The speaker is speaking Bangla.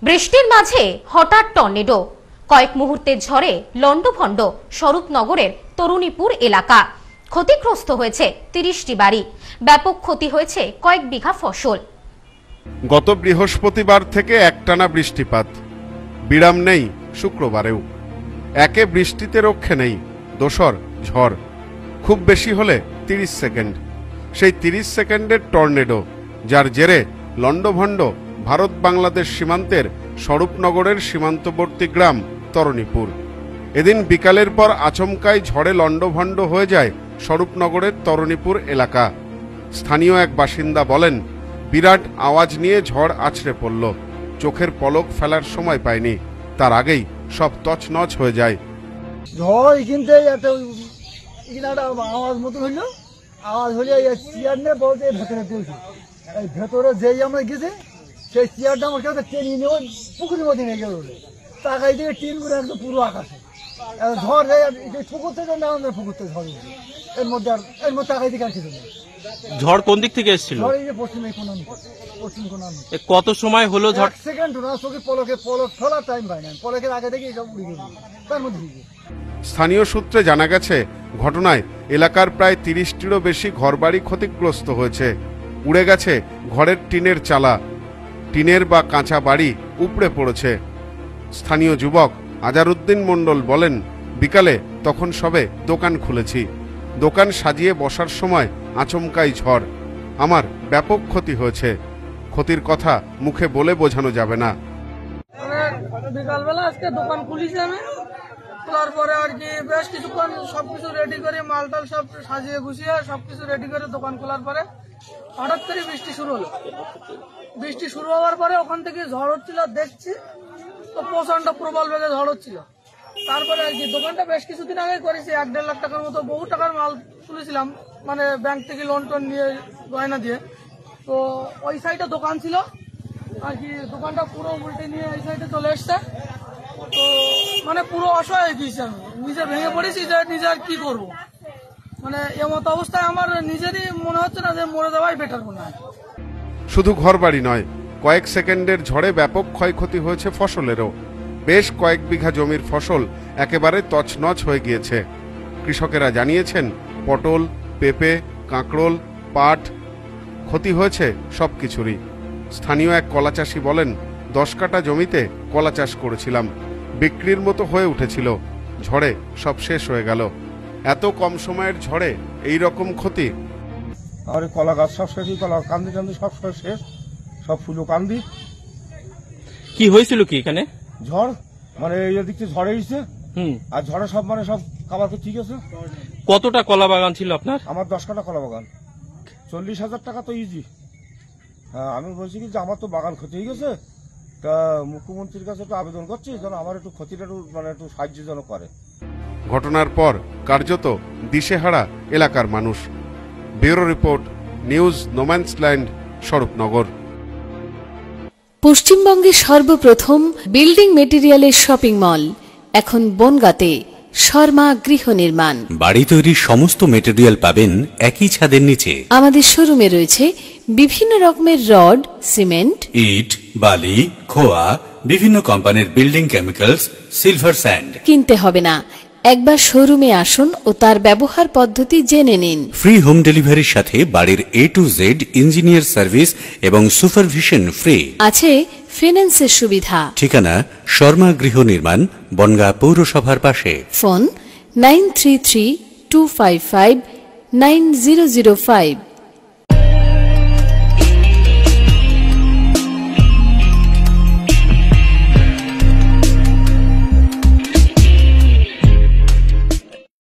বৃষ্টির মাঝে হঠাৎ টর্নেডো, কয়েক মুহূর্তের ঝড়ে লন্ডভন্ড স্বরূপনগরের তরুণীপুর এলাকা। ক্ষতিগ্রস্ত হয়েছে ৩০টি বাড়ি, ব্যাপক ক্ষতি হয়েছে কয়েক বিঘা ফসল। গত বৃহস্পতিবার থেকে একটানা বৃষ্টিপাত, বিরাম নেই শুক্রবারেও। একে বৃষ্টিতে রক্ষে নেই, দোসর ঝড়, খুব বেশি হলে ৩০ সেকেন্ড। সেই ৩০ সেকেন্ডের টর্নেডো, যার জেরে লন্ডভন্ড ভারত বাংলাদেশ সীমান্তের স্বরূপনগরের সীমান্তবর্তী গ্রাম তরুণীপুর। এদিন বিকালের পর আচমকাই ঝড়ে লন্ডভন্ড হয়ে যায় স্বরূপনগরের তরুণীপুর এলাকা। স্থানীয় এক বাসিন্দা বলেন, বিরাট আওয়াজ নিয়ে ঝড় আছড়ে পড়ল, চোখের পলক ফেলার সময় পায়নি, তার আগেই সব তছনছ হয়ে যায়। ঝড় কিনতে আওয়াজ মতো হইল, আওয়াজ হলে চেয়ার নিয়ে বলতে ভেতরে দিয়েছি। এই ভেতরে যেই আমরা গেছি, সেই চেয়ারটা আমার কাছে টেনে নিয়ে পুকুরের মধ্যে নিয়ে গেল। তাকাই দিয়ে টিন করে একদম পুরো আকাশে ঝড়, পুকুর থেকে না পুকুর থেকে ঝড়, এর মধ্যে তাকাই দিকে আর কিছু নেই। ঝড় কোন দিক থেকে এসেছিল? পশ্চিম কোন। কত সময় হলো ঝড়? সেকেন্ড না, চোখে পলক ফেলার টাইম পাই না, পলকের আগে থেকে সব উড়ে গেল তার মধ্যে। স্থানীয় সূত্রে জানা গেছে, ঘটনায় এলাকার প্রায় ৩০টিরও বেশি ঘরবাড়ি ক্ষতিগ্রস্ত হয়েছে। উড়ে গেছে ঘরের টিনের চালা, টিনের বা কাঁচা বাড়ি উপড়ে পড়েছে। স্থানীয় যুবক আজারউদ্দিন মণ্ডল বলেন, বিকালে তখন সবে দোকান খুলেছি, দোকান সাজিয়ে বসার সময় আচমকাই ঝড়, আমার ব্যাপক ক্ষতি হয়েছে। ক্ষতির কথা মুখে বলে বোঝানো যাবে না। বিকালবেলা আজকে দোকান খুলেছি আমি, খোলার পরে আর কি বেশ কিছুক্ষণ সবকিছু রেডি করে, মালটাল সব সাজিয়ে গুছিয়ে সবকিছু রেডি করে দোকান খোলার পরে হঠাৎ করে বৃষ্টি শুরু হলো। বৃষ্টি শুরু হওয়ার পরে ওখান থেকে ঝড় হচ্ছিল, দেখছি তো প্রচন্ড প্রবল বেগে ঝড় হচ্ছিল। তারপরে আর কি দোকানটা বেশ কিছুদিন আগে করেছি, ১-১.৫ লাখ টাকার মতো বহু টাকার মাল তুলেছিলাম, মানে ব্যাংক থেকে লোন টোন নিয়ে গয়না দিয়ে। তো ওই সাইডে দোকান ছিল আর কি, দোকানটা পুরো উল্টে নিয়ে এই সাইডে চলে এসছে। তো মানে পুরো অসহায় হয়ে গিয়েছি আমি, নিজে ভেঙে পড়েছি যে নিজে আর কি করবো। মানে এমত অবস্থায় আমার নিজেরই মনে হচ্ছে না যে মরে যাওয়াই বেটার মনে হয়। শুধু ঘরবাড়ি নয়, কয়েক সেকেন্ডের ঝড়ে ব্যাপক ক্ষয়ক্ষতি হয়েছে ফসলেরও। বেশ কয়েক বিঘা জমির ফসল একেবারে তছনছ হয়ে গিয়েছে। কৃষকেরা জানিয়েছেন, পটল, পেঁপে, কাঁকরোল, পাট, ক্ষতি হয়েছে সবকিছুরই। স্থানীয় এক কলা চাষি বলেন, ১০ কাঠা জমিতে কলা চাষ করেছিলাম, বিক্রির মতো হয়ে উঠেছিল, ঝড়ে সব শেষ হয়ে গেল। এত কম সময়ের ঝড়ে এই রকম ক্ষতি। আর কলা গাছ সব শেষ, কলা কান্দি টান্দি সব শেষ, সব ফুলো কান্দি। কি হয়েছিল কি এখানে? ঝড়, মানে এই দিক থেকে ঝড়ে এসেছে, আর ঝড়ে সব মানে সব খাবার ঠিক আছে। কতটা কলা বাগান ছিল আপনার? আমার ১০ কাঠা কলা বাগান, ৪০,০০০ টাকা তো ইজি। হ্যাঁ, আমি বলছি কি যে আমার তো বাগান ক্ষতি হয়ে গেছে, তা মুখ্যমন্ত্রীর কাছে একটু আবেদন করছি যেন আমার একটু ক্ষতিটা একটু সাহায্য যেন করে। ঘটনার পর কার্যত দিশেহারা এলাকার মানুষ। Bureau report, news no man's land, Swarupnagar. পশ্চিমবঙ্গের সর্বপ্রথম বিল্ডিং মেটেরিয়ালের শপিং মল এখন বনগাঁতে। শর্মা গৃহ নির্মাণ, বাড়ি তৈরির সমস্ত মেটেরিয়াল পাবেন একই ছাদের নিচে। আমাদের শোরুমে রয়েছে বিভিন্ন রকমের রড, সিমেন্ট, ইট, বালি, খোয়া, বিভিন্ন কোম্পানির বিল্ডিং কেমিক্যালস, সিলভার স্যান্ড। কিনতে হবে না, একবার শোরুমে আসুন ও তার ব্যবহার পদ্ধতি জেনে নিন। ফ্রি হোম ডেলিভারির সাথে বাড়ির A to Z engineer service এবং সুপারভিশন ফ্রি। আছে ফিন্যান্সের সুবিধা। ঠিকানা শর্মা গৃহ নির্মাণ, বনগাঁ পৌরসভার পাশে। ফোন 9332559005।